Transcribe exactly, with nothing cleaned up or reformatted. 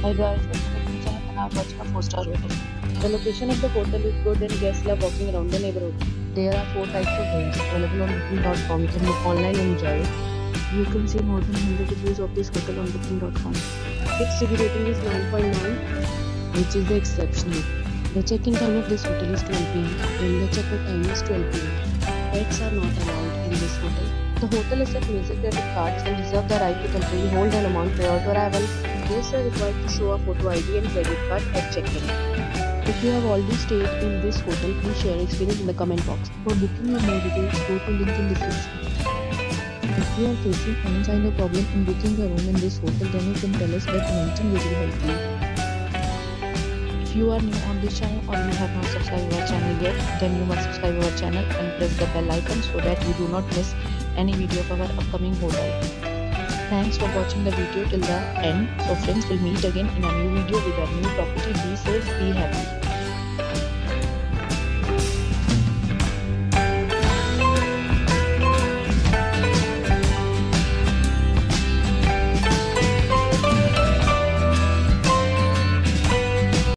Hi guys, welcome to my channel and I'm watching a four star hotel. The location of the hotel is good and guests love walking around the neighborhood. There are four types of rooms available on booking dot com. You can book online and enjoy it. You can see more than one hundred reviews of this hotel on booking dot com. Its review rating is nine point nine, which is the exceptional. The check-in time of this hotel is twelve p m and the check-out time is twelve p m Pets are not allowed in this hotel. The hotel accepts music credit cards and reserves the right to temporarily hold an amount prior to arrival. Guests are required to show a photo I D and credit card at check-in. If you have already stayed in this hotel, please share your experience in the comment box. For booking or more details, go to link in description. If you are facing any kind of problem in booking a room in this hotel, then you can tell us by commenting. We will help you. If you are new on this channel or you have not subscribed our channel yet, then you must subscribe our channel and press the bell icon so that you do not miss any video of our upcoming hotel. Thanks for watching the video till the end. So friends, will meet again in a new video with a new property. Be safe, be happy.